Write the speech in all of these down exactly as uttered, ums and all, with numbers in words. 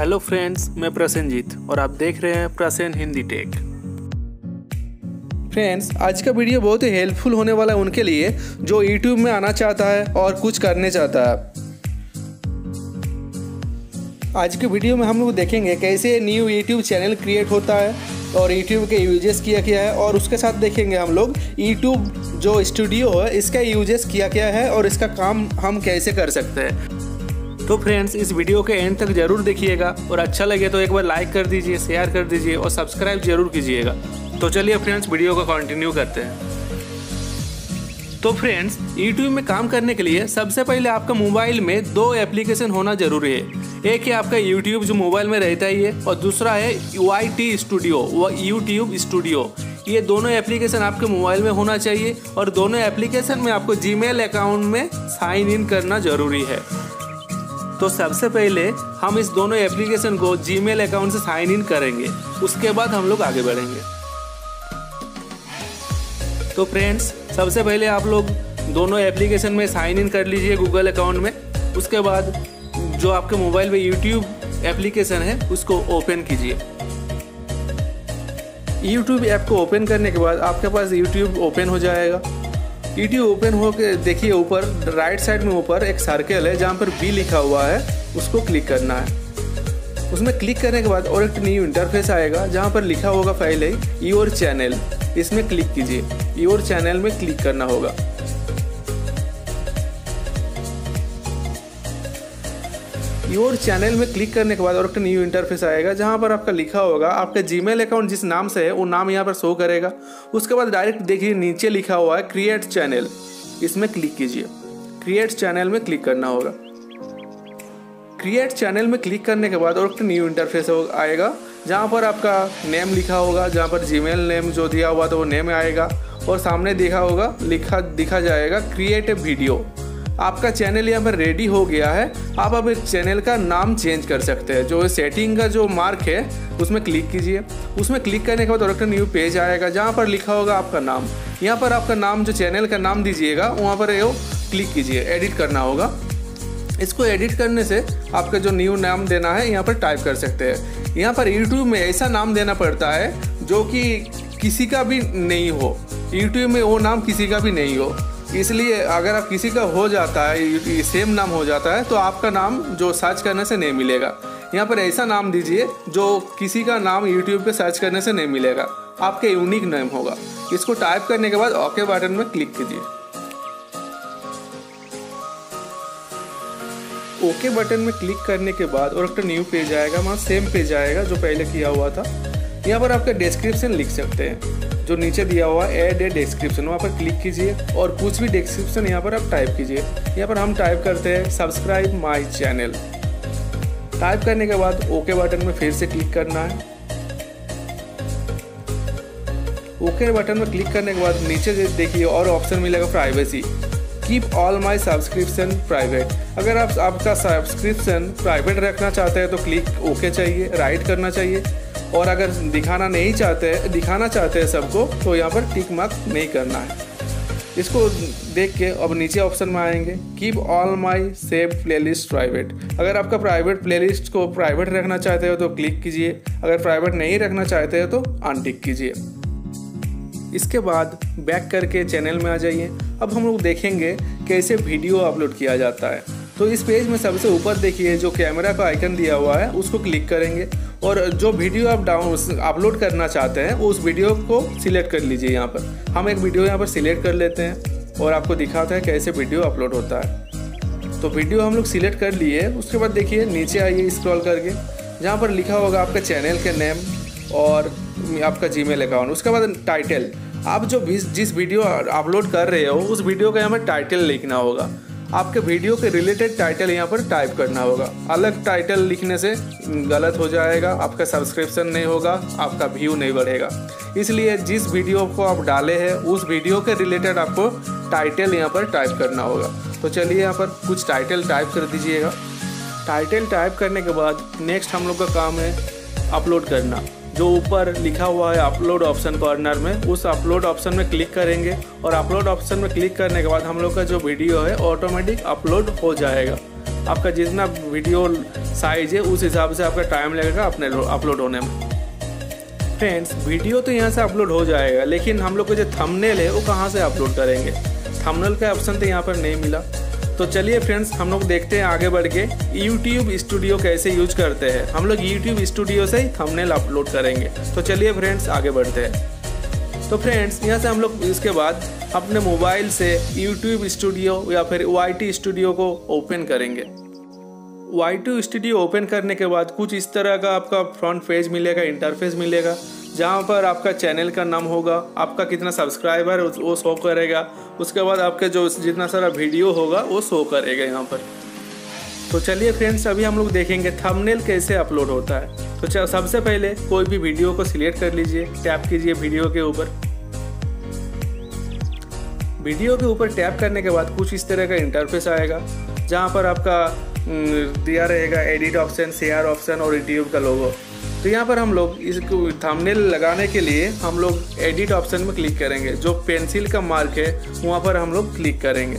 Hello friends, मैं प्रसेनजीत और आप देख रहे हैं प्रसेन हिंदी टेक। फ्रेंड्स, आज का वीडियो बहुत ही हेल्पफुल होने वाला है उनके लिए जो यूट्यूब में आना चाहता है और कुछ करने चाहता है। आज के वीडियो में हम लोग देखेंगे कैसे न्यू यूट्यूब चैनल क्रिएट होता है और यूट्यूब के यूजेस किया क्या है, और उसके साथ देखेंगे हम लोग यूट्यूब जो स्टूडियो है इसका यूजेस किया क्या है और इसका काम हम कैसे कर सकते हैं। तो फ्रेंड्स, इस वीडियो के एंड तक जरूर देखिएगा और अच्छा लगे तो एक बार लाइक कर दीजिए, शेयर कर दीजिए और सब्सक्राइब जरूर कीजिएगा। तो चलिए फ्रेंड्स, वीडियो को कंटिन्यू करते हैं। तो फ्रेंड्स, यूट्यूब में काम करने के लिए सबसे पहले आपका मोबाइल में दो एप्लीकेशन होना जरूरी है। एक है आपका यूट्यूब जो मोबाइल में रहता ही है, और दूसरा है वाई टी स्टूडियो व यूट्यूब स्टूडियो। ये दोनों एप्लीकेशन आपके मोबाइल में होना चाहिए और दोनों एप्लीकेशन में आपको जीमेल अकाउंट में साइन इन करना जरूरी है। तो सबसे पहले हम इस दोनों एप्लीकेशन को जीमेल अकाउंट से साइन इन करेंगे, उसके बाद हम लोग आगे बढ़ेंगे। तो फ्रेंड्स, सबसे पहले आप लोग दोनों एप्लीकेशन में साइन इन कर लीजिए गूगल अकाउंट में। उसके बाद जो आपके मोबाइल में यूट्यूब एप्लीकेशन है उसको ओपन कीजिए। यूट्यूब ऐप को ओपन करने के बाद आपके पास यूट्यूब ओपन हो जाएगा। यूट्यूब ओपन हो के देखिए ऊपर राइट साइड में ऊपर एक सर्कल है जहाँ पर बी लिखा हुआ है, उसको क्लिक करना है। उसमें क्लिक करने के बाद और एक न्यू इंटरफेस आएगा जहाँ पर लिखा होगा पहले ही योर चैनल। इसमें क्लिक कीजिए, योर चैनल में क्लिक करना होगा। योर चैनल में क्लिक करने के बाद और एक न्यू इंटरफेस आएगा जहां पर आपका लिखा होगा आपका जीमेल अकाउंट जिस नाम से है वो नाम यहां पर शो करेगा। उसके बाद डायरेक्ट देखिए नीचे लिखा हुआ है क्रिएट चैनल, इसमें क्लिक कीजिए। क्रिएट चैनल में क्लिक करना होगा। क्रिएट चैनल में क्लिक करने के बाद और एक न्यू इंटरफेस आएगा जहाँ पर आपका नेम लिखा होगा, जहाँ पर जीमेल नेम जो दिया हुआ था वो नेम आएगा और सामने दिखा होगा लिखा दिखा जाएगा क्रिएट ए वीडियो। आपका चैनल यहाँ पर रेडी हो गया है। आप अब चैनल का नाम चेंज कर सकते हैं। जो सेटिंग का जो मार्क है उसमें क्लिक कीजिए। उसमें क्लिक करने के बाद और एक न्यू पेज आएगा जहाँ पर लिखा होगा आपका नाम। यहाँ पर आपका नाम जो चैनल का नाम दीजिएगा वहाँ पर वो क्लिक कीजिए, एडिट करना होगा। इसको एडिट करने से आपका जो न्यू नाम देना है यहाँ पर टाइप कर सकते हैं। यहाँ पर यूट्यूब में ऐसा नाम देना पड़ता है जो कि किसी का भी नहीं हो। यूट्यूब में वो नाम किसी का भी नहीं हो, इसलिए अगर आप किसी का हो जाता है, सेम नाम हो जाता है, तो आपका नाम जो सर्च करने से नहीं मिलेगा। यहाँ पर ऐसा नाम दीजिए जो किसी का नाम यूट्यूब पे सर्च करने से नहीं मिलेगा, आपके यूनिक नेम होगा। इसको टाइप करने के बाद ओके बटन में क्लिक कीजिए। ओके बटन में क्लिक करने के बाद और एक न्यू पेज आएगा, वहाँ सेम पेज आएगा जो पहले किया हुआ था। यहाँ पर आपका डिस्क्रिप्शन लिख सकते हैं, जो नीचे दिया हुआ ऐड ए डिस्क्रिप्शन, वहाँ पर क्लिक कीजिए और कुछ भी डिस्क्रिप्शन यहाँ पर आप टाइप कीजिए। यहाँ पर हम टाइप करते हैं सब्सक्राइब माय चैनल। टाइप करने के बाद ओके बटन में फिर से क्लिक करना है। ओके बटन में क्लिक करने के बाद नीचे देखिए और ऑप्शन मिलेगा privacy. Keep all my subscription private. अगर आप आपका सब्सक्रिप्शन प्राइवेट रखना चाहते हैं तो क्लिक ओके चाहिए, राइट करना चाहिए। और अगर दिखाना नहीं चाहते दिखाना चाहते हैं सबको तो यहाँ पर टिक मार्क नहीं करना है। इसको देख के अब नीचे ऑप्शन में आएंगे keep all my save playlist private. अगर आपका प्राइवेट प्लेलिस्ट को प्राइवेट रखना चाहते हो तो क्लिक कीजिए, अगर प्राइवेट नहीं रखना चाहते हो तो अनटिक कीजिए। इसके बाद बैक करके चैनल में आ जाइए। अब हम लोग देखेंगे कैसे वीडियो अपलोड किया जाता है। तो इस पेज में सबसे ऊपर देखिए जो कैमरा का आइकन दिया हुआ है उसको क्लिक करेंगे और जो वीडियो आप डाउन अपलोड करना चाहते हैं उस वीडियो को सिलेक्ट कर लीजिए। यहाँ पर हम एक वीडियो यहाँ पर सिलेक्ट कर लेते हैं और आपको दिखाता है कैसे वीडियो अपलोड होता है। तो वीडियो हम लोग सिलेक्ट कर लिए। उसके बाद देखिए नीचे आइए स्क्रॉल करके जहाँ पर लिखा होगा आपका चैनल के नेम और आपका जीमेल अकाउंट। उसके बाद टाइटल, आप जो जिस वीडियो अपलोड कर रहे हो उस वीडियो का यहाँ पर टाइटल लिखना होगा। आपके वीडियो के रिलेटेड टाइटल यहाँ पर टाइप करना होगा। अलग टाइटल लिखने से गलत हो जाएगा, आपका सब्सक्रिप्शन नहीं होगा, आपका व्यू नहीं बढ़ेगा। इसलिए जिस वीडियो को आप डाले हैं उस वीडियो के रिलेटेड आपको टाइटल यहाँ पर टाइप करना होगा। तो चलिए यहाँ पर कुछ टाइटल टाइप कर दीजिएगा। टाइटल टाइप करने के बाद नेक्स्ट हम लोग का काम है अपलोड करना। जो ऊपर लिखा हुआ है अपलोड ऑप्शन कॉर्नर में, उस अपलोड ऑप्शन में क्लिक करेंगे और अपलोड ऑप्शन में क्लिक करने के बाद हम लोग का जो वीडियो है ऑटोमेटिक अपलोड हो जाएगा। आपका जितना वीडियो साइज है उस हिसाब से आपका टाइम लगेगा अपने अपलोड होने में। फ्रेंड्स, वीडियो तो यहाँ से अपलोड हो जाएगा, लेकिन हम लोग को जो थंबनेल है वो कहाँ से अपलोड करेंगे? थंबनेल का ऑप्शन तो यहाँ पर नहीं मिला। तो चलिए फ्रेंड्स, हम लोग देखते हैं आगे बढ़ के यूट्यूब स्टूडियो कैसे यूज करते हैं। हम लोग यूट्यूब स्टूडियो से ही थंबनेल अपलोड करेंगे। तो चलिए फ्रेंड्स, आगे बढ़ते हैं। तो फ्रेंड्स, यहाँ से हम लोग इसके बाद अपने मोबाइल से यूट्यूब स्टूडियो या फिर वाई टी स्टूडियो को ओपन करेंगे। वाई टी स्टूडियो ओपन करने के बाद कुछ इस तरह का आपका फ्रंट पेज मिलेगा, इंटरफेस मिलेगा, जहाँ पर आपका चैनल का नाम होगा, आपका कितना सब्सक्राइबर है वो शो करेगा। उसके बाद आपके जो जितना सारा वीडियो होगा वो शो करेगा यहाँ पर। तो चलिए फ्रेंड्स, अभी हम लोग देखेंगे थंबनेल कैसे अपलोड होता है। तो चल सबसे पहले कोई भी वीडियो को सिलेक्ट कर लीजिए, टैप कीजिए वीडियो के ऊपर। वीडियो के ऊपर टैप करने के बाद कुछ इस तरह का इंटरफेस आएगा, जहाँ पर आपका दिया रहेगा एडिट ऑप्शन, शेयर ऑप्शन और यूट्यूब का लोगो। तो यहाँ पर हम लोग इस थंबनेल लगाने के लिए हम लोग एडिट ऑप्शन में क्लिक करेंगे। जो पेंसिल का मार्क है वहाँ पर हम लोग क्लिक करेंगे।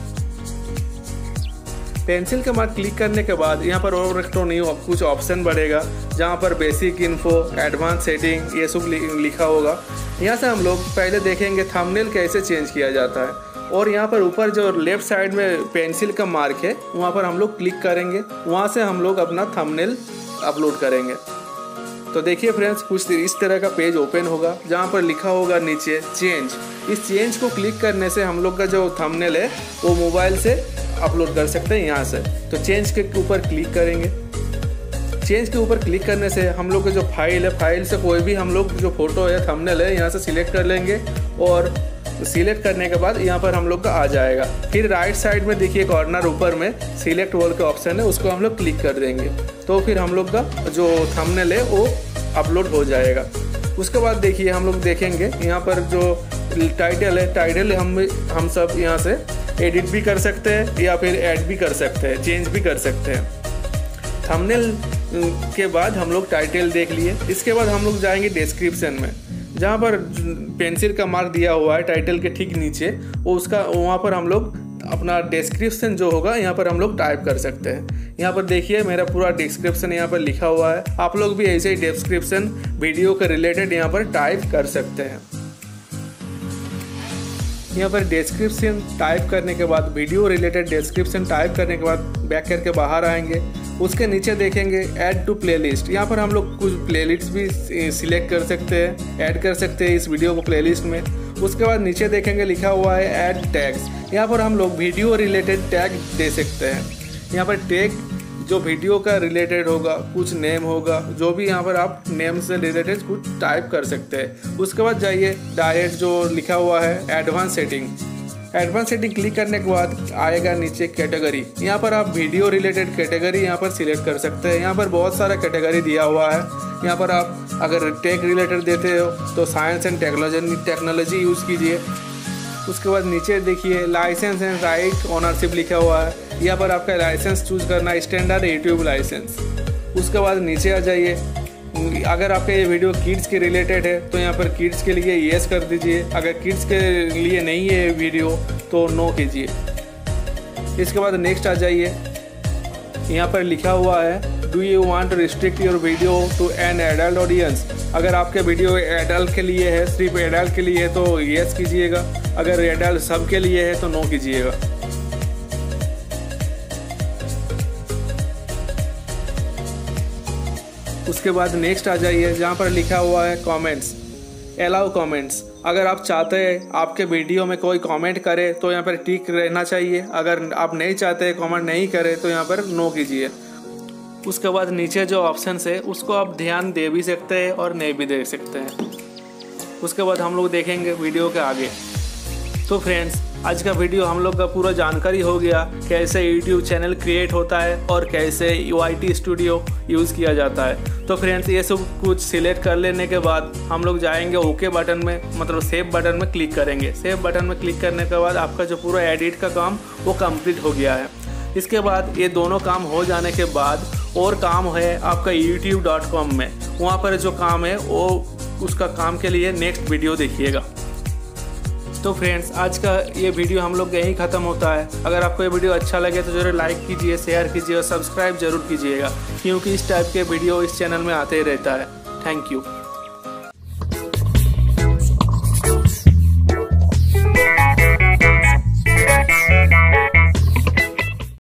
पेंसिल का मार्क क्लिक करने के बाद यहाँ पर और एक तो नहीं कुछ ऑप्शन बढ़ेगा, जहाँ पर बेसिक इन्फो, एडवांस सेटिंग ये सब लिखा होगा। यहाँ से हम लोग पहले देखेंगे थंबनेल कैसे चेंज किया जाता है। और यहाँ पर ऊपर जो लेफ्ट साइड में पेंसिल का मार्क है वहाँ पर हम लोग क्लिक करेंगे। वहाँ से हम लोग अपना थंबनेल अपलोड करेंगे। तो देखिए फ्रेंड्स, कुछ इस तरह का पेज ओपन होगा, जहाँ पर लिखा होगा नीचे चेंज। इस चेंज को क्लिक करने से हम लोग का जो थंबनेल है वो मोबाइल से अपलोड कर सकते हैं यहाँ से। तो चेंज के ऊपर क्लिक करेंगे। चेंज के ऊपर क्लिक करने से हम लोग का जो फाइल है, फाइल से कोई भी हम लोग जो फोटो है, थंबनेल है, यहाँ से सिलेक्ट कर लेंगे। और सिलेक्ट करने के बाद यहाँ पर हम लोग का आ जाएगा। फिर राइट साइड में देखिए कॉर्नर ऊपर में सिलेक्ट ऑल का ऑप्शन है, उसको हम लोग क्लिक कर देंगे। तो फिर हम लोग का जो थंबनेल है वो अपलोड हो जाएगा। उसके बाद देखिए हम लोग देखेंगे यहाँ पर जो टाइटल है, टाइटल हम हम सब यहाँ से एडिट भी कर सकते हैं या फिर ऐड भी कर सकते हैं, चेंज भी कर सकते हैं। थंबनेल के बाद हम लोग टाइटल देख लिए। इसके बाद हम लोग जाएंगे डिस्क्रिप्शन में, जहाँ पर पेंसिल का मार्क दिया हुआ है टाइटल के ठीक नीचे, वो उसका वहाँ पर हम लोग अपना डिस्क्रिप्शन जो होगा यहाँ पर हम लोग टाइप कर सकते हैं। यहाँ पर देखिए मेरा पूरा डिस्क्रिप्शन यहाँ पर लिखा हुआ है। आप लोग भी ऐसे ही डिस्क्रिप्शन वीडियो के रिलेटेड यहाँ पर टाइप कर सकते हैं। यहाँ पर डिस्क्रिप्शन टाइप करने के बाद, वीडियो रिलेटेड डिस्क्रिप्शन टाइप करने के बाद बैक करके बाहर आएंगे। उसके नीचे देखेंगे ऐड टू प्लेलिस्ट। यहाँ पर हम लोग कुछ प्लेलिस्ट भी सिलेक्ट कर सकते हैं, ऐड कर सकते हैं इस वीडियो को प्लेलिस्ट में। उसके बाद नीचे देखेंगे लिखा हुआ है ऐड टैग्स। यहाँ पर हम लोग वीडियो रिलेटेड टैग दे सकते हैं। यहाँ पर टैग जो वीडियो का रिलेटेड होगा, कुछ नेम होगा, जो भी यहाँ पर आप नेम से रिलेटेड कुछ टाइप कर सकते हैं। उसके बाद जाइए डायरेक्ट जो लिखा हुआ है advance setting. Advance setting click करने के बाद आएगा नीचे कैटेगरी। यहाँ पर आप वीडियो रिलेटेड कैटेगरी यहाँ पर सिलेक्ट कर सकते हैं। यहाँ पर बहुत सारा कैटेगरी दिया हुआ है। यहाँ पर आप अगर टेक रिलेटेड देते हो तो science and technology technology use कीजिए। उसके बाद नीचे देखिए लाइसेंस एंड राइट ओनरशिप लिखा हुआ है। यहाँ पर आपका लाइसेंस चूज करना है, स्टैंडर्ड यूट्यूब लाइसेंस। उसके बाद नीचे आ जाइए, अगर आपका ये वीडियो किड्स के रिलेटेड है तो यहाँ पर किड्स के लिए येस कर दीजिए। अगर किड्स के लिए नहीं है वीडियो तो नो कीजिए। इसके बाद नेक्स्ट आ जाइए, यहाँ पर लिखा हुआ है do you want to restrict your video to an adult audience. अगर आपके वीडियो एडल्ट के लिए है, सिर्फ एडल्ट के लिए है तो येस कीजिएगा। अगर एडल्ट सब के लिए है तो नो कीजिएगा। उसके बाद नेक्स्ट आ जाइए, जहाँ पर लिखा हुआ है कमेंट्स, अलाउ कमेंट्स। अगर आप चाहते हैं आपके वीडियो में कोई कमेंट करे तो यहाँ पर टिक रहना चाहिए। अगर आप नहीं चाहते कमेंट नहीं करे तो यहाँ पर नो कीजिए। उसके बाद नीचे जो ऑप्शन है उसको आप ध्यान दे भी सकते हैं और नहीं भी दे सकते हैं। उसके बाद हम लोग देखेंगे वीडियो के आगे। तो फ्रेंड्स, आज का वीडियो हम लोग का पूरा जानकारी हो गया कैसे यूट्यूब चैनल क्रिएट होता है और कैसे वाई टी स्टूडियो यूज़ किया जाता है। तो फ्रेंड्स, ये सब कुछ सिलेक्ट कर लेने के बाद हम लोग जाएंगे ओके बटन में, मतलब सेव बटन में क्लिक करेंगे। सेव बटन में क्लिक करने के बाद आपका जो पूरा एडिट का काम वो कंप्लीट हो गया है। इसके बाद ये दोनों काम हो जाने के बाद और काम है आपका यूट्यूब डॉट कॉम में। वहाँ पर जो काम है वो उसका काम के लिए नेक्स्ट वीडियो देखिएगा। तो फ्रेंड्स, आज का ये वीडियो हम लोग यहीं ख़त्म होता है। अगर आपको ये वीडियो अच्छा लगे तो ज़रूर लाइक कीजिए, शेयर कीजिए और सब्सक्राइब जरूर कीजिएगा, क्योंकि इस टाइप के वीडियो इस चैनल में आते ही रहता है। Thank you.